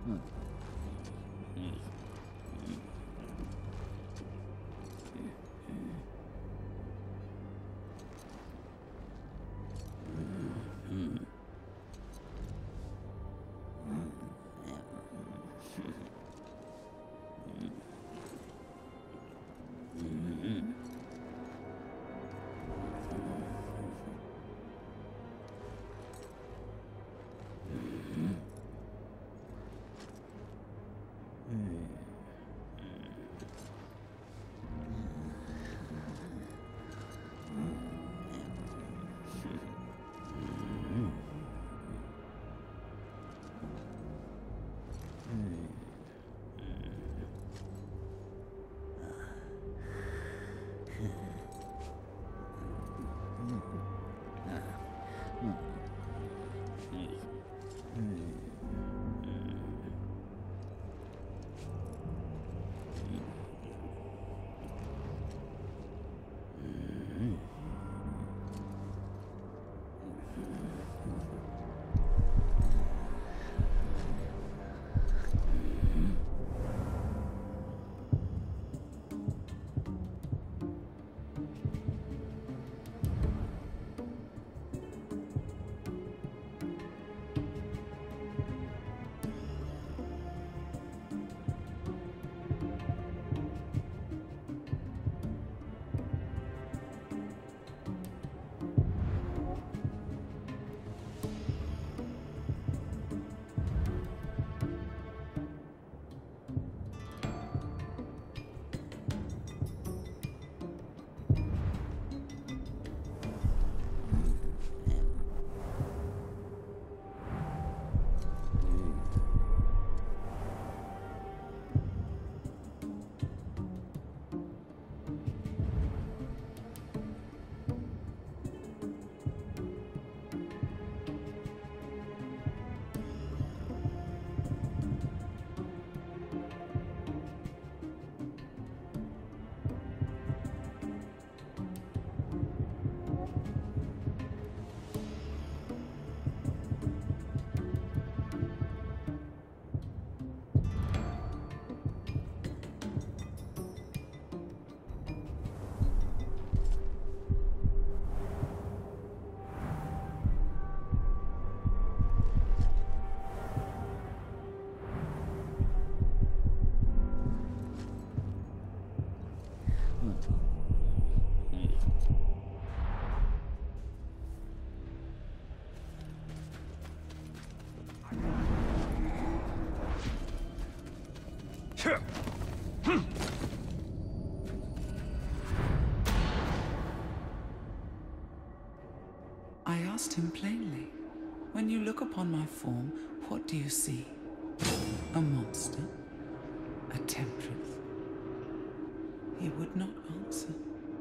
I asked him plainly, when you look upon my form, what do you see? A monster? A temptress? He would not answer.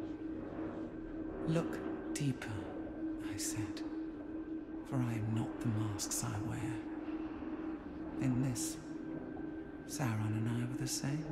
Look deeper, I said, for I am not the masks I wear. In this, Sauron and I were the same.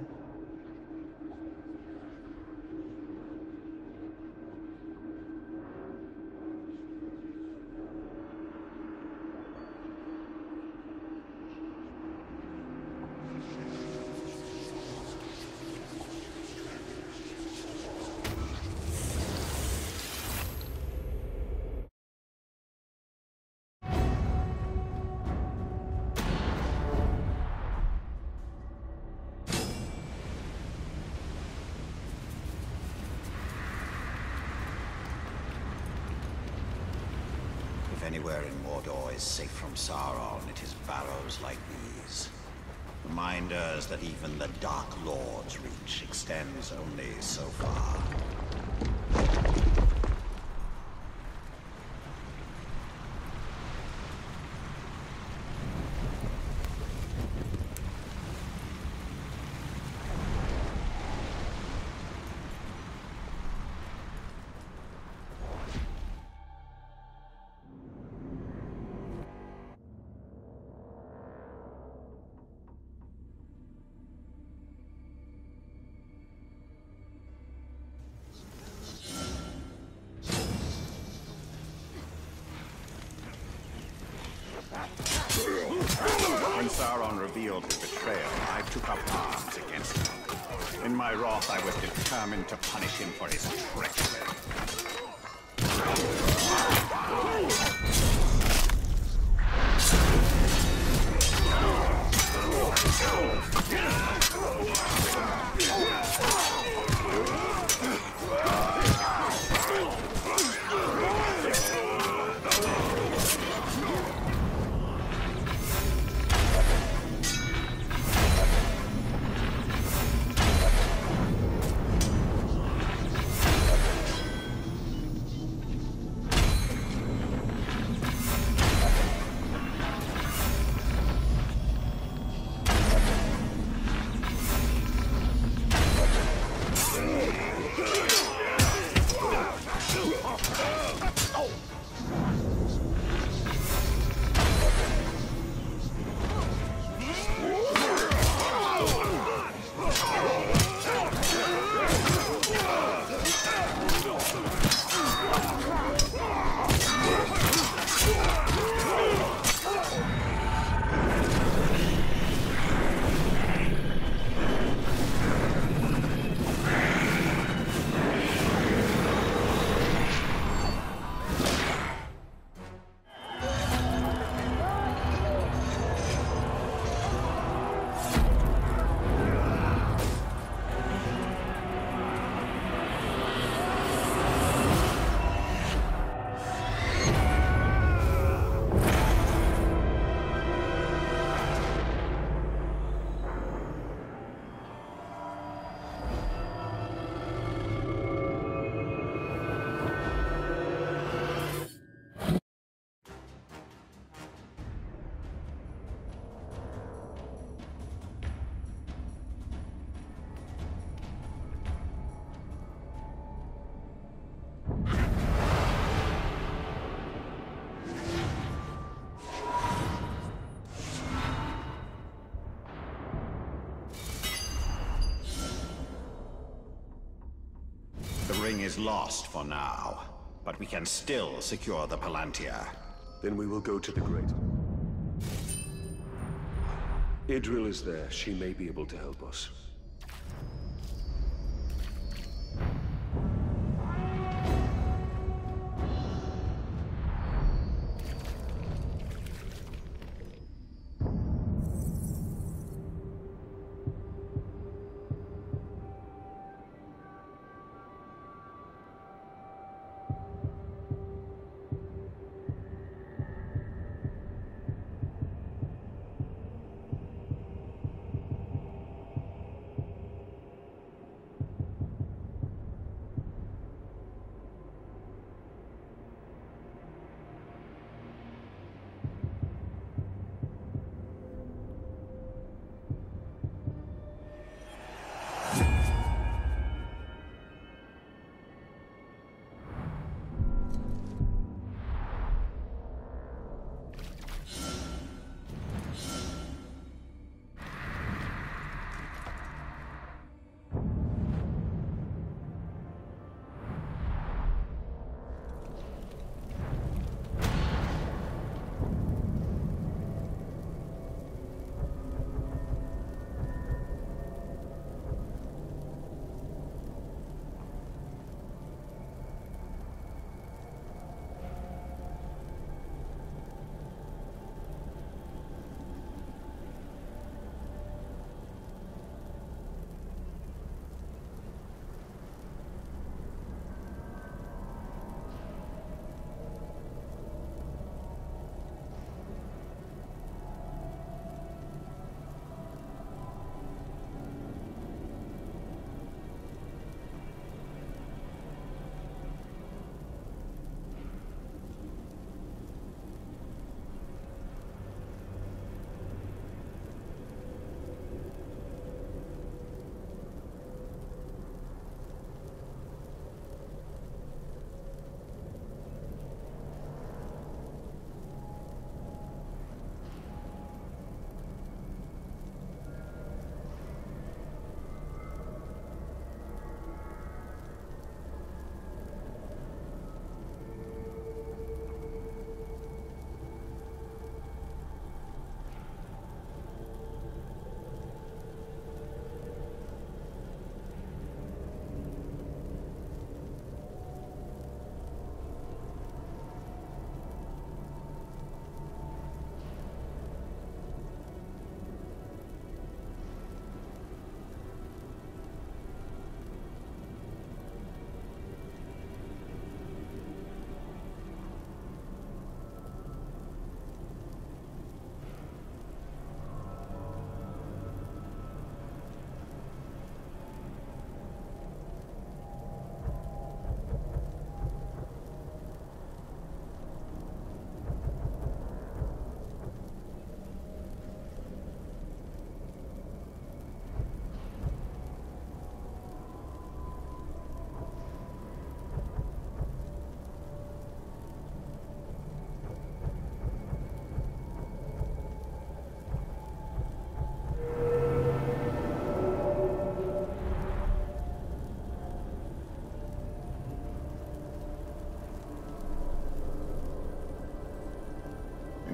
If anywhere in Mordor is safe from Sauron, it is barrows like these. Reminders that even the Dark Lord's reach extends only so far. When Sauron revealed his betrayal, I took up arms against him. In my wrath, I was determined to punish him for his treachery. The ring is lost for now, but we can still secure the Palantir. Then we will go to the Great. Idril is there. She may be able to help us.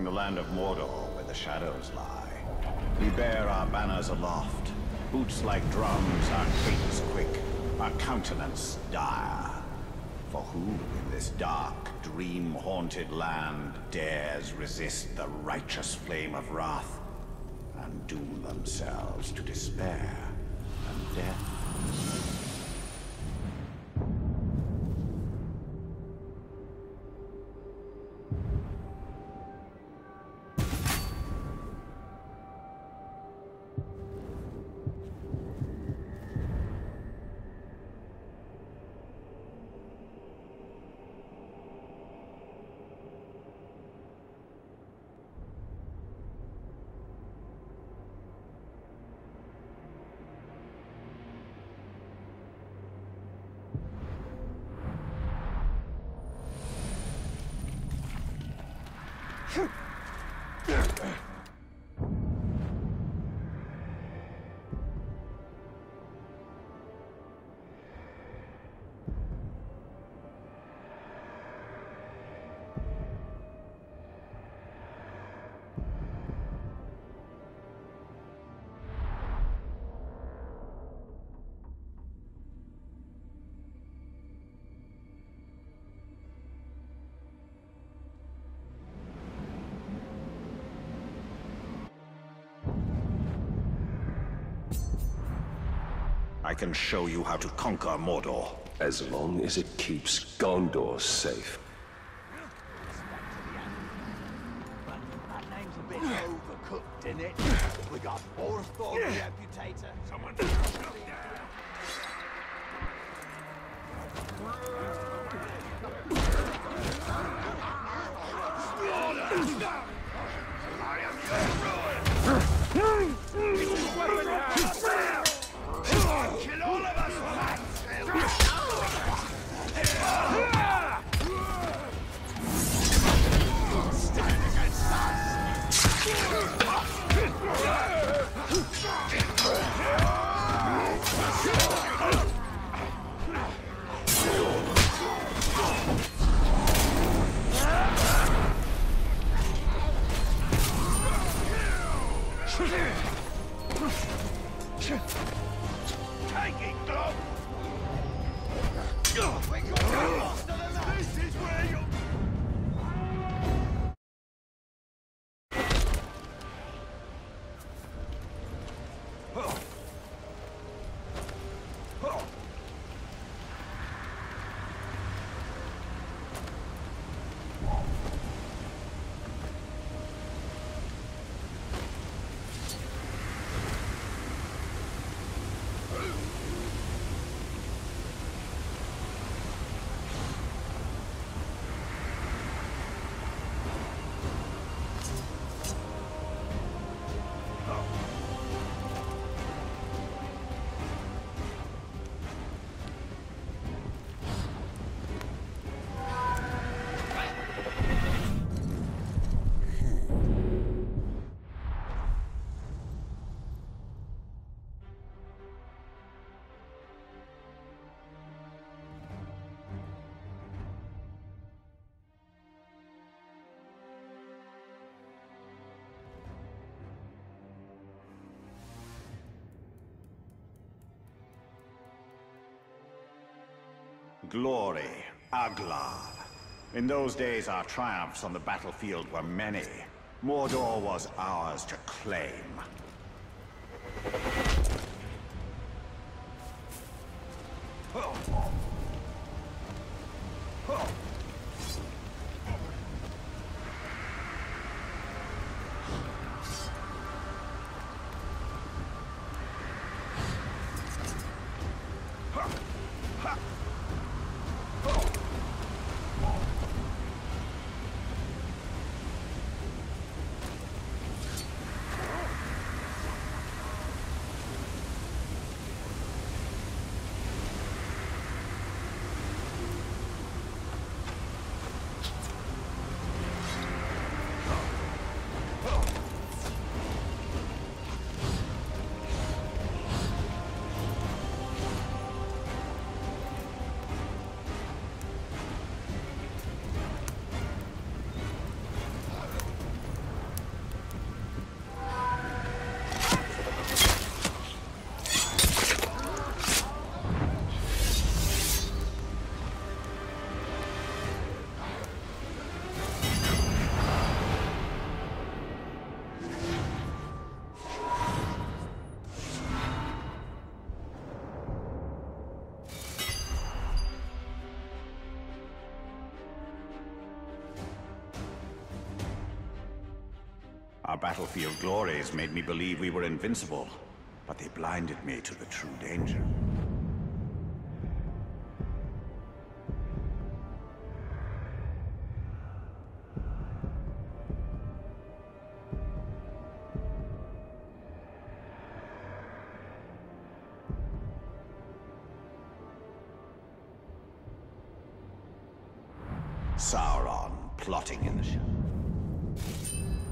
the land of Mordor where the shadows lie. We bear our banners aloft, boots like drums, our cadence quick, our countenance dire. For who in this dark, dream-haunted land dares resist the righteous flame of wrath and doom themselves to despair and death? I can show you how to conquer Mordor. As long as it keeps Gondor safe. That name's a bit overcooked, isn't it? We got Orthor the Amputator. Someone kill all of us, stand against taking glove. This is where you. Glory, Aglar. In those days, our triumphs on the battlefield were many. Mordor was ours to claim. Our battlefield glories made me believe we were invincible, but they blinded me to the true danger. Sauron plotting in the shadows.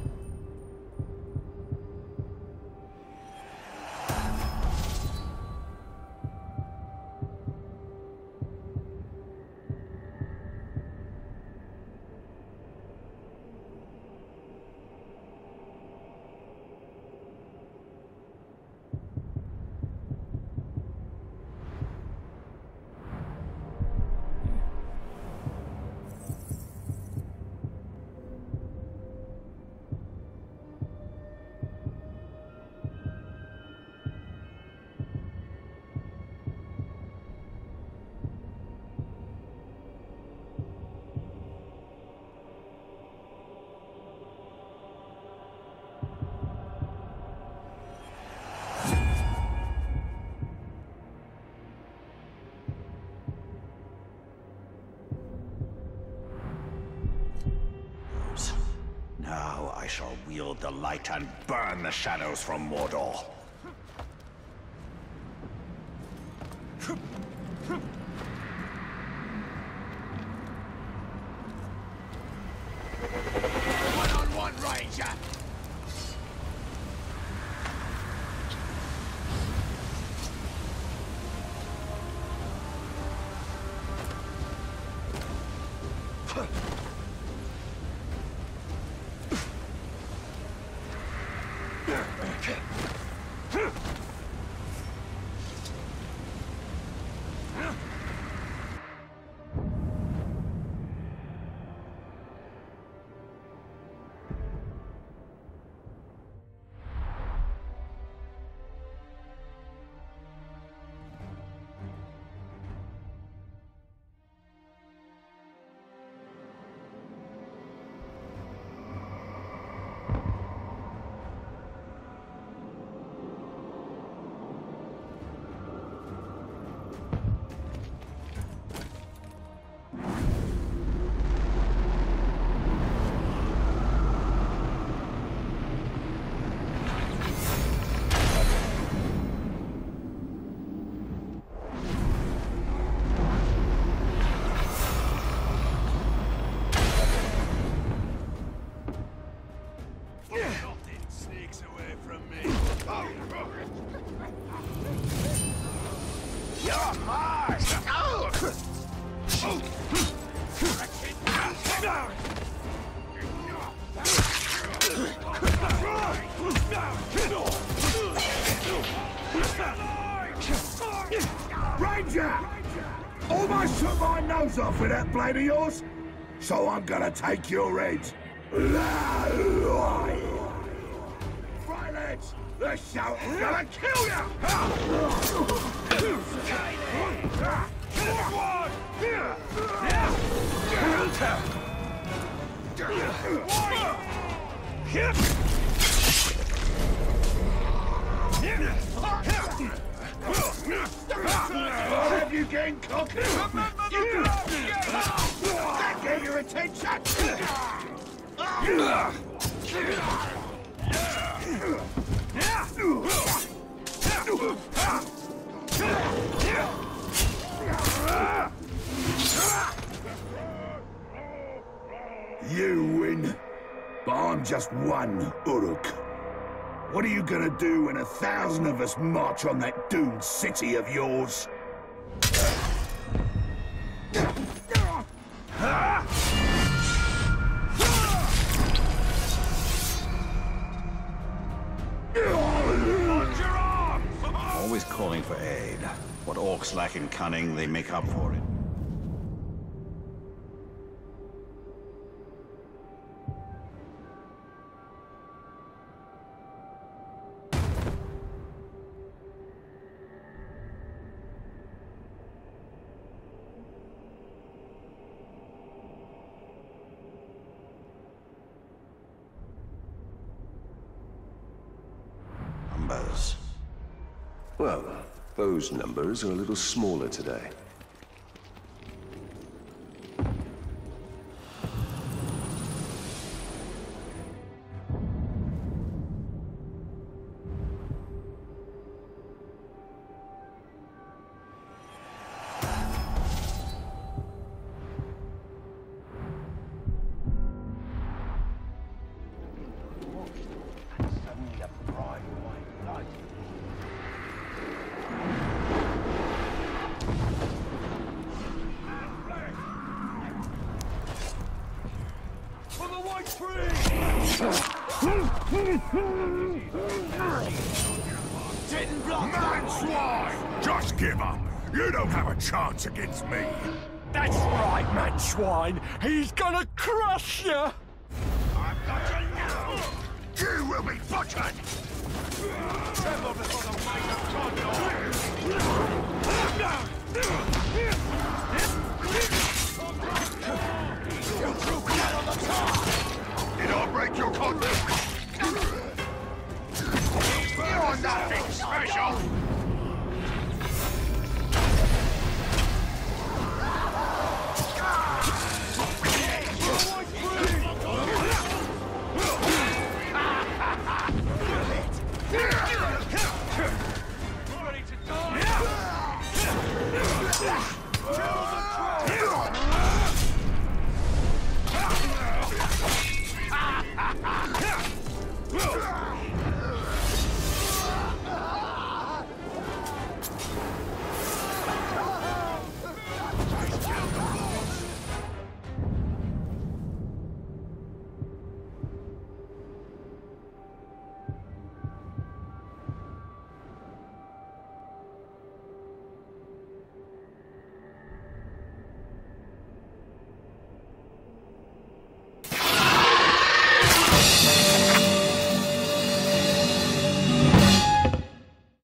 Now I shall wield the light and burn the shadows from Mordor. One-on-one, Ranger! Ranger! Almost took my nose off with that blade of yours, so I'm gonna take your head. Right, lads, the shout is gonna kill What have you getting cocky? That get your attention! You win, but I'm just one Uruk. What are you gonna do when 1,000 of us march on that doomed city of yours? Always calling for aid. What orcs lack in cunning, they make up for it. Well, those numbers are a little smaller today. Man swine! Just give up. You don't have a chance against me. That's right, man swine. He's gonna crush you. I've got you now. You will be butchered. Tremble before the might of Did I break your contract?